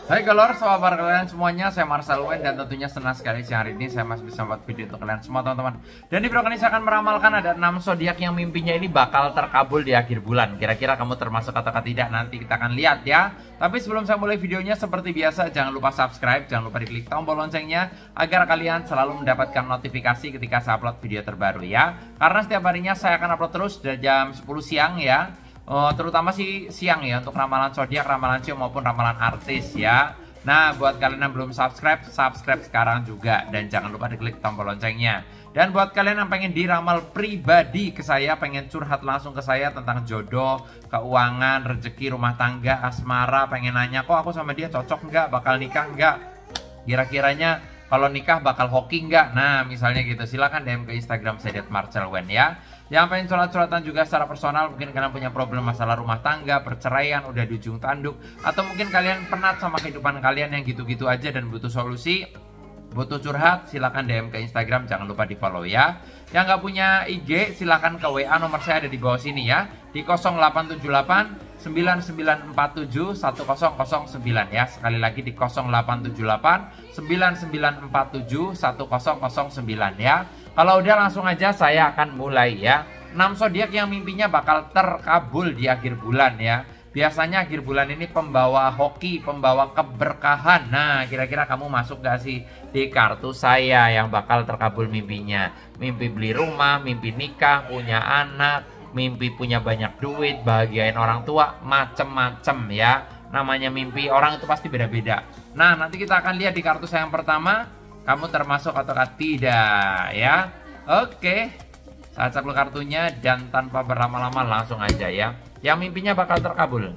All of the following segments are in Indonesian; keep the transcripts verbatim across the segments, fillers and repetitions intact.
Hai galor, apa kabar kalian semuanya? Saya Marcel Wen dan tentunya senang sekali siang hari ini saya masih bisa membuat video untuk kalian semua teman-teman. Dan di video kali ini saya akan meramalkan ada enam zodiak yang mimpinya ini bakal terkabul di akhir bulan. Kira-kira kamu termasuk atau tidak, nanti kita akan lihat ya. Tapi sebelum saya mulai videonya, seperti biasa jangan lupa subscribe, jangan lupa diklik tombol loncengnya agar kalian selalu mendapatkan notifikasi ketika saya upload video terbaru ya. Karena setiap harinya saya akan upload terus dari jam sepuluh siang ya. Oh, terutama sih siang ya untuk ramalan zodiak, ramalan sio maupun ramalan artis ya. Nah, buat kalian yang belum subscribe, subscribe sekarang juga dan jangan lupa diklik tombol loncengnya. Dan buat kalian yang pengen diramal pribadi ke saya, pengen curhat langsung ke saya tentang jodoh, keuangan, rezeki, rumah tangga, asmara, pengen nanya kok aku sama dia cocok nggak, bakal nikah nggak, kira-kiranya kalau nikah bakal hoki nggak? Nah, misalnya gitu, silahkan D M ke Instagram saya Marcel Wen ya. Yang pengen curhat-curhatan juga secara personal, mungkin kalian punya problem masalah rumah tangga, perceraian, udah di ujung tanduk, atau mungkin kalian penat sama kehidupan kalian yang gitu-gitu aja dan butuh solusi, butuh curhat, silahkan D M ke Instagram, jangan lupa di follow ya. Yang nggak punya I G, silahkan ke W A, nomor saya ada di bawah sini ya, di nol delapan tujuh delapan sembilan sembilan empat tujuh satu nol nol sembilan ya. Sekali lagi di nol delapan tujuh delapan sembilan sembilan empat tujuh satu nol nol sembilan ya. Kalau udah langsung aja saya akan mulai ya. enam zodiak yang mimpinya bakal terkabul di akhir bulan ya. Biasanya akhir bulan ini pembawa hoki, pembawa keberkahan. Nah, kira-kira kamu masuk gak sih di kartu saya yang bakal terkabul mimpinya? Mimpi beli rumah, mimpi nikah, punya anak, mimpi punya banyak duit, bahagiain orang tua, macem-macem ya. Namanya mimpi orang itu pasti beda-beda. Nah, nanti kita akan lihat di kartu saya yang pertama, kamu termasuk ataukah tidak ya. Oke, saya cek kartunya dan tanpa berlama-lama langsung aja ya. Yang mimpinya bakal terkabul.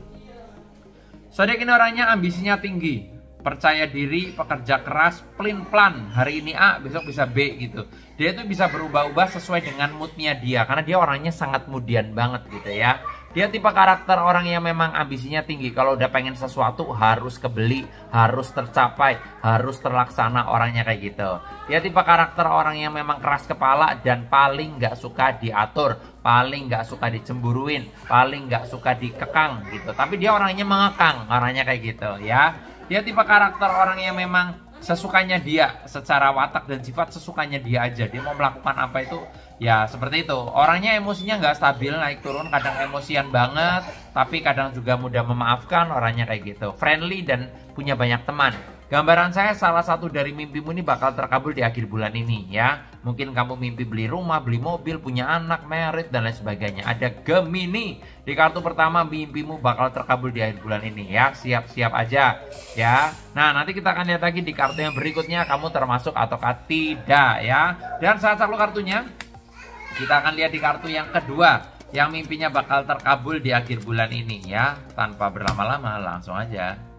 Zodiak ini orangnya ambisinya tinggi, percaya diri, pekerja keras, pelin-pelan. Hari ini A, besok bisa B gitu. Dia itu bisa berubah-ubah sesuai dengan moodnya dia, karena dia orangnya sangat mudian banget gitu ya. Dia tipe karakter orang yang memang ambisinya tinggi. Kalau udah pengen sesuatu harus kebeli, harus tercapai, harus terlaksana, orangnya kayak gitu. Dia tipe karakter orang yang memang keras kepala dan paling nggak suka diatur, paling nggak suka dicemburuin, paling nggak suka dikekang gitu. Tapi dia orangnya mengekang, orangnya kayak gitu ya. Dia tipe karakter orang yang memang sesukanya dia, secara watak dan sifat sesukanya dia aja. Dia mau melakukan apa itu ya seperti itu. Orangnya emosinya nggak stabil, naik turun, kadang emosian banget, tapi kadang juga mudah memaafkan, orangnya kayak gitu. Friendly dan punya banyak teman. Gambaran saya salah satu dari mimpimu ini bakal terkabul di akhir bulan ini ya. Mungkin kamu mimpi beli rumah, beli mobil, punya anak, merit dan lain sebagainya. Ada Gemini di kartu pertama, mimpimu bakal terkabul di akhir bulan ini ya. Siap-siap aja ya. Nah, nanti kita akan lihat lagi di kartu yang berikutnya kamu termasuk ataukah tidak ya. Dan saat satu kartunya kita akan lihat di kartu yang kedua yang mimpinya bakal terkabul di akhir bulan ini ya. Tanpa berlama-lama langsung aja.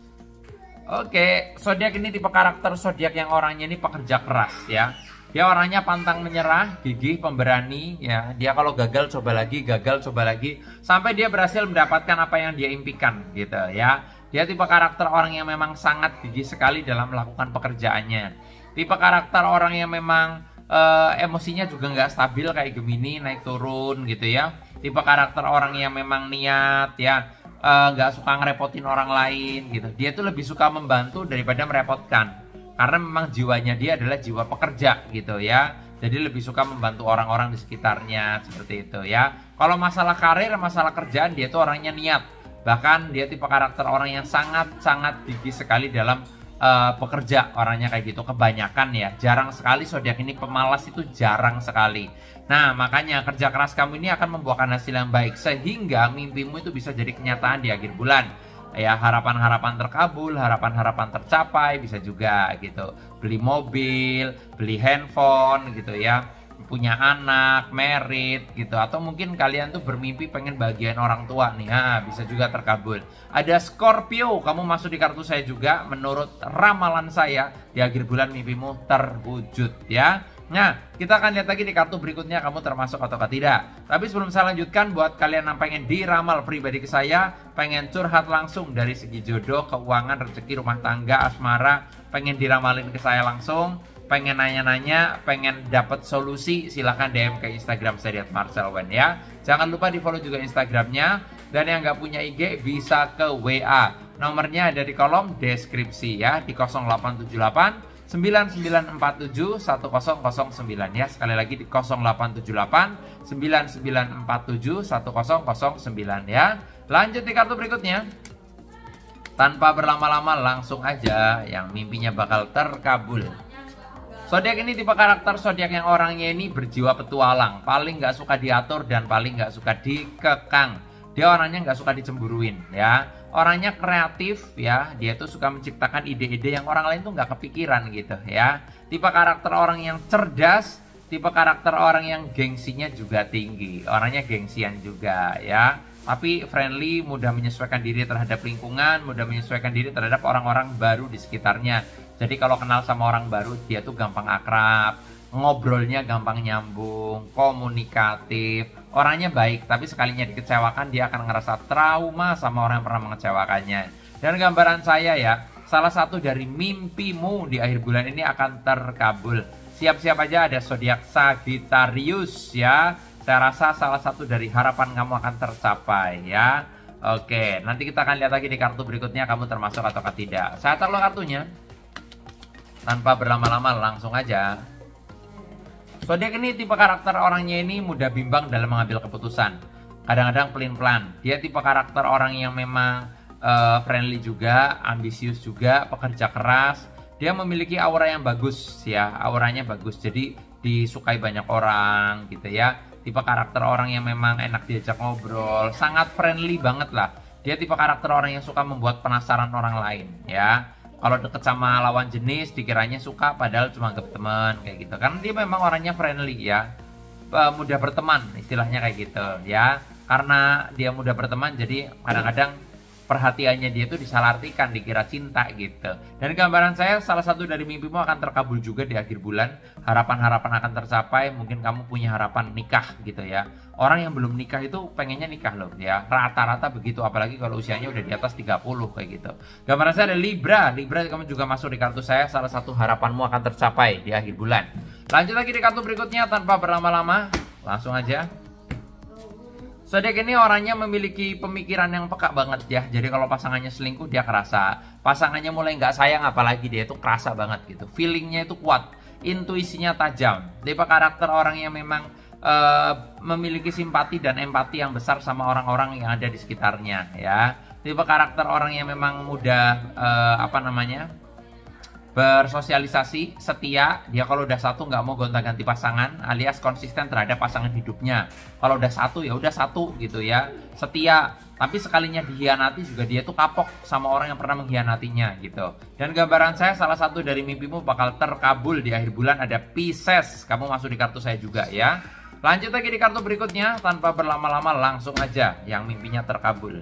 Oke, zodiak ini tipe karakter zodiak yang orangnya ini pekerja keras ya. Dia orangnya pantang menyerah, gigih, pemberani ya. Dia kalau gagal coba lagi, gagal coba lagi sampai dia berhasil mendapatkan apa yang dia impikan gitu ya. Dia tipe karakter orang yang memang sangat gigih sekali dalam melakukan pekerjaannya. Tipe karakter orang yang memang uh, emosinya juga nggak stabil kayak Gemini, naik turun gitu ya. Tipe karakter orang yang memang niat ya, nggak uh, suka ngerepotin orang lain gitu. Dia tuh lebih suka membantu daripada merepotkan, karena memang jiwanya dia adalah jiwa pekerja gitu ya. Jadi lebih suka membantu orang-orang di sekitarnya seperti itu ya. Kalau masalah karir, masalah kerjaan, dia tuh orangnya niat. Bahkan dia tipe karakter orang yang sangat-sangat gigih sekali dalam uh, bekerja, orangnya kayak gitu. Kebanyakan ya, jarang sekali zodiak ini pemalas, itu jarang sekali. Nah, makanya kerja keras kamu ini akan membuahkan hasil yang baik, sehingga mimpimu itu bisa jadi kenyataan di akhir bulan ya. Harapan-harapan terkabul, harapan-harapan tercapai, bisa juga gitu. Beli mobil, beli handphone gitu ya, punya anak, merit gitu. Atau mungkin kalian tuh bermimpi pengen bagian orang tua nih, nah, bisa juga terkabul. Ada Scorpio, kamu masuk di kartu saya juga. Menurut ramalan saya di akhir bulan mimpimu terwujud ya. Nah, kita akan lihat lagi di kartu berikutnya kamu termasuk ataukah tidak. Tapi sebelum saya lanjutkan, buat kalian yang pengen diramal pribadi ke saya, pengen curhat langsung dari segi jodoh, keuangan, rezeki, rumah tangga, asmara, pengen diramalin ke saya langsung, pengen nanya-nanya, pengen dapat solusi, silahkan D M ke Instagram saya Marcel Wen ya. Jangan lupa di follow juga Instagramnya. Dan yang nggak punya I G bisa ke W A. Nomornya ada di kolom deskripsi ya, di nol delapan tujuh delapan sembilan sembilan empat tujuh satu nol nol sembilan ya. Sekali lagi di nol delapan tujuh delapan sembilan sembilan empat tujuh satu nol nol sembilan ya. Lanjut di kartu berikutnya. Tanpa berlama-lama langsung aja yang mimpinya bakal terkabul. Zodiak ini tipe karakter zodiak yang orangnya ini berjiwa petualang, paling nggak suka diatur dan paling nggak suka dikekang. Dia orangnya nggak suka dicemburuin ya. Orangnya kreatif ya. Dia tuh suka menciptakan ide-ide yang orang lain tuh nggak kepikiran gitu ya. Tipe karakter orang yang cerdas. Tipe karakter orang yang gengsinya juga tinggi. Orangnya gengsian juga ya. Tapi friendly, mudah menyesuaikan diri terhadap lingkungan, mudah menyesuaikan diri terhadap orang-orang baru di sekitarnya. Jadi kalau kenal sama orang baru, dia tuh gampang akrab, ngobrolnya gampang nyambung, komunikatif, orangnya baik, tapi sekalinya dikecewakan dia akan ngerasa trauma sama orang yang pernah mengecewakannya. Dan gambaran saya ya, salah satu dari mimpimu di akhir bulan ini akan terkabul. Siap-siap aja ada zodiak Sagittarius ya. Saya rasa salah satu dari harapan kamu akan tercapai ya. Oke, nanti kita akan lihat lagi di kartu berikutnya kamu termasuk atau tidak. Saya taruh kartunya. Tanpa berlama-lama langsung aja. Zodiak ini tipe karakter orangnya ini mudah bimbang dalam mengambil keputusan. Kadang-kadang pelin-pelan. Dia tipe karakter orang yang memang uh, friendly juga, ambisius juga, pekerja keras. Dia memiliki aura yang bagus ya, auranya bagus. Jadi disukai banyak orang gitu ya. Tipe karakter orang yang memang enak diajak ngobrol, sangat friendly banget lah. Dia tipe karakter orang yang suka membuat penasaran orang lain ya. Kalau deket sama lawan jenis dikiranya suka padahal cuma anggap teman kayak gitu. Karena dia memang orangnya friendly ya, mudah berteman istilahnya kayak gitu ya. Karena dia mudah berteman jadi kadang-kadang perhatiannya dia itu disalahartikan, dikira cinta gitu. Dan gambaran saya salah satu dari mimpimu akan terkabul juga di akhir bulan. Harapan-harapan akan tercapai, mungkin kamu punya harapan nikah gitu ya. Orang yang belum nikah itu pengennya nikah loh ya. Rata-rata begitu, apalagi kalau usianya udah di atas tiga puluh kayak gitu. Gambaran saya ada Libra. Libra kamu juga masuk di kartu saya, salah satu harapanmu akan tercapai di akhir bulan. Lanjut lagi di kartu berikutnya tanpa berlama-lama, langsung aja. Zodiak ini orangnya memiliki pemikiran yang peka banget ya. Jadi kalau pasangannya selingkuh dia kerasa. Pasangannya mulai nggak sayang apalagi dia itu kerasa banget gitu. Feelingnya itu kuat. Intuisinya tajam. Tipe karakter orang yang memang uh, memiliki simpati dan empati yang besar sama orang-orang yang ada di sekitarnya ya. Tipe karakter orang yang memang mudah uh, apa namanya bersosialisasi, setia. Dia kalau udah satu nggak mau gonta-ganti pasangan, alias konsisten terhadap pasangan hidupnya. Kalau udah satu ya udah satu gitu ya, setia. Tapi sekalinya dihianati juga dia tuh kapok sama orang yang pernah mengkhianatinya gitu. Dan gambaran saya salah satu dari mimpimu bakal terkabul di akhir bulan ada Pisces. Kamu masuk di kartu saya juga ya. Lanjut lagi di kartu berikutnya tanpa berlama-lama langsung aja yang mimpinya terkabul.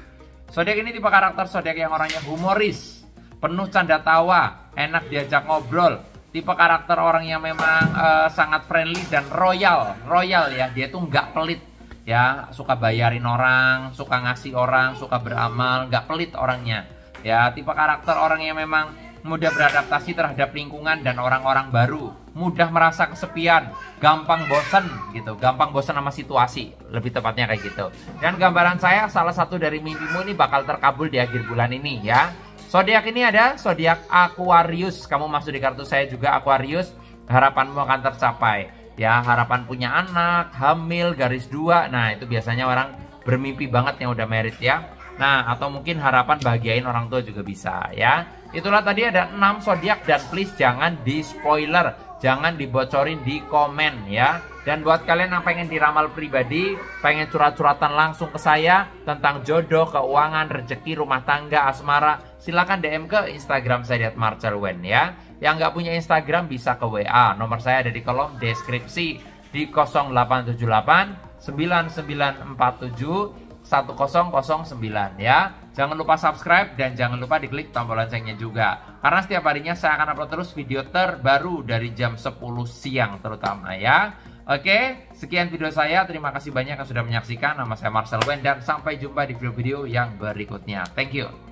Zodiak ini tipe karakter zodiak yang orangnya humoris, penuh canda tawa, enak diajak ngobrol. Tipe karakter orang yang memang uh, sangat friendly dan royal. Royal ya, dia tuh nggak pelit ya. Suka bayarin orang, suka ngasih orang, suka beramal, nggak pelit orangnya ya. Tipe karakter orang yang memang mudah beradaptasi terhadap lingkungan dan orang-orang baru. Mudah merasa kesepian, gampang bosen gitu. Gampang bosen sama situasi, lebih tepatnya kayak gitu. Dan gambaran saya salah satu dari mimpimu ini bakal terkabul di akhir bulan ini ya. Zodiak ini ada zodiak Aquarius. Kamu masuk di kartu saya juga Aquarius. Harapanmu akan tercapai. Ya, harapan punya anak, hamil, garis dua. Nah, itu biasanya orang bermimpi banget yang udah married ya. Nah, atau mungkin harapan bahagiain orang tua juga bisa ya. Itulah tadi ada enam zodiak dan please jangan di spoiler. Jangan dibocorin di komen ya. Dan buat kalian yang pengen diramal pribadi, pengen curhat-curhatan langsung ke saya tentang jodoh, keuangan, rezeki, rumah tangga, asmara, silakan D M ke Instagram saya di at marcelwen ya. Yang nggak punya Instagram bisa ke W A. Nomor saya ada di kolom deskripsi di nol delapan tujuh delapan sembilan sembilan empat tujuh satu nol nol sembilan ya. Jangan lupa subscribe dan jangan lupa diklik tombol loncengnya juga. Karena setiap harinya saya akan upload terus video terbaru dari jam sepuluh siang terutama ya. Oke, sekian video saya. Terima kasih banyak yang sudah menyaksikan. Nama saya Marcelwen dan sampai jumpa di video-video yang berikutnya. Thank you.